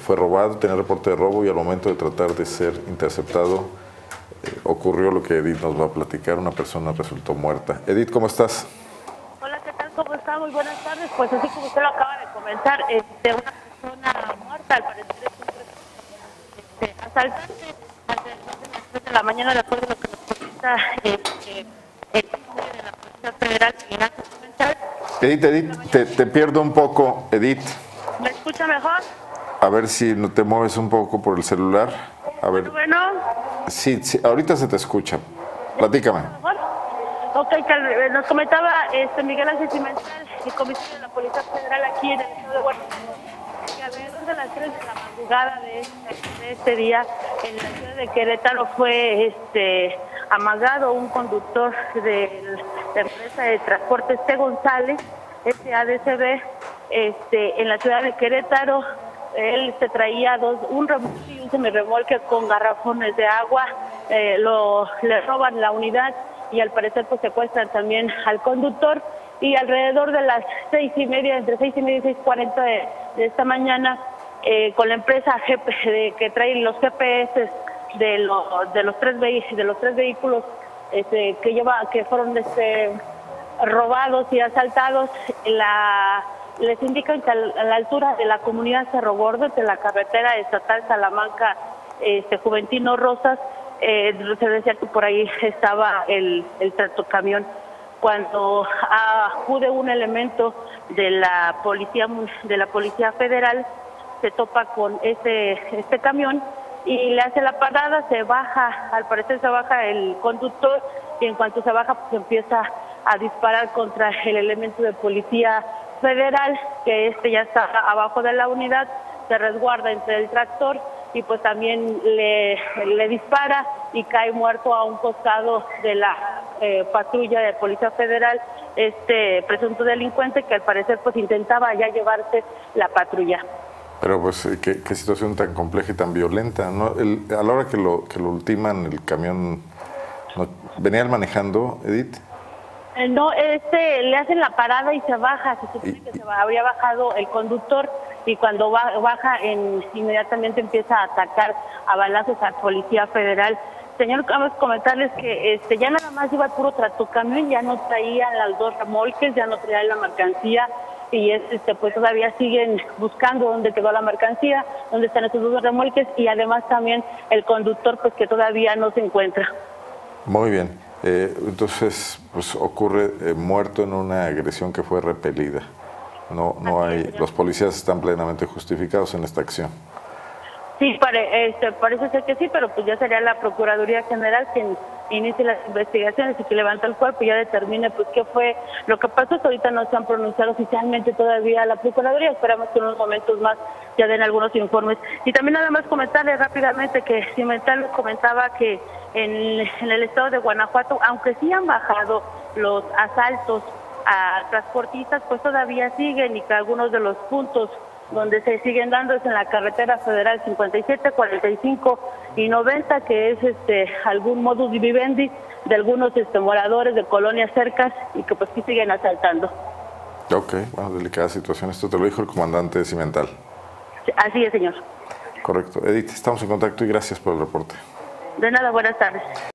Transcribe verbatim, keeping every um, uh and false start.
fue robado, tenía reporte de robo y al momento de tratar de ser interceptado eh, ocurrió lo que Edith nos va a platicar, una persona resultó muerta. Edith, ¿cómo estás? Hola, ¿qué tal? ¿Cómo está? Muy buenas tardes. Pues así como usted lo acaba de comentar, este, una persona muerta, al parecer es un este, asaltante, alrededor de las tres de la mañana, de acuerdo a lo que nos comenta este, el jefe de la Policía Federal, Miguel Ángel Pimentel. Edith, Edith, te, te pierdo un poco, Edith. ¿Me escucha mejor? A ver si no te mueves un poco por el celular. A ver. Bueno. Sí, sí, ahorita se te escucha. Platícame. ¿Mejor? Ok, que nos comentaba este Miguel Ángel Pimentel, el comisario de la Policía Federal aquí en el estado de Guanajuato, que alrededor de las tres de la madrugada de este, de este día en la ciudad de Querétaro fue este amagado un conductor de la empresa de transportes T. González, S A D C B, este, en la ciudad de Querétaro. Él se traía dos, un remolque y un semirremolque con garrafones de agua, eh, lo, le roban la unidad y al parecer pues secuestran también al conductor, y alrededor de las seis y media, entre seis y media y seis cuarenta de, de esta mañana, eh, con la empresa G P, de, que trae los G P S de, lo, de los tres de los tres vehículos este, que lleva, que fueron este, robados y asaltados, la les indican que a la altura de la comunidad Cerro Gordo, de la carretera estatal Salamanca, este, Juventino Rosas, eh, se decía que por ahí estaba el, el tractocamión. Cuando acude un elemento de la policía de la policía federal, se topa con este este camión y le hace la parada, se baja, al parecer se baja el conductor, y en cuanto se baja pues empieza a disparar contra el elemento de policía federal, que este ya está abajo de la unidad, se resguarda entre el tractor y pues también le, le dispara y cae muerto a un costado de la eh, patrulla de Policía Federal, este presunto delincuente que al parecer pues intentaba ya llevarse la patrulla. Pero pues qué, qué situación tan compleja y tan violenta, ¿no? El, a la hora que lo, que lo ultiman, el camión, ¿no? ¿Venía manejando, Edith? No, este, le hacen la parada y se baja, se supone que se va, habría bajado el conductor, y cuando va, baja en, inmediatamente empieza a atacar a balazos al Policía Federal. Señor, vamos a comentarles que este, ya nada más iba el puro tractocamión, ya no traía las dos remolques, ya no traía la mercancía, y es, este, pues todavía siguen buscando dónde quedó la mercancía, dónde están esos dos remolques, y además también el conductor pues que todavía no se encuentra. Muy bien. Eh, entonces, pues ocurre eh, muerto en una agresión que fue repelida. No, no hay, los policías están plenamente justificados en esta acción. Sí, pare, este, parece ser que sí, pero pues ya sería la Procuraduría General quien inicie las investigaciones y que levanta el cuerpo y ya determine pues qué fue lo que pasó. Ahorita no se han pronunciado oficialmente todavía la Procuraduría, esperamos que en unos momentos más ya den algunos informes. Y también nada más comentarle rápidamente que Pimentel comentaba que en, en el estado de Guanajuato, aunque sí han bajado los asaltos a transportistas, pues todavía siguen, y que algunos de los puntos donde se siguen dando es en la carretera federal cincuenta y siete, cuarenta y cinco y noventa, que es este algún modus vivendi de algunos este, moradores de colonias cercas, y que pues sí siguen asaltando. Ok, bueno, delicada situación. Esto te lo dijo el comandante Cimental. Así es, señor. Correcto. Edith, estamos en contacto y gracias por el reporte. De nada, buenas tardes.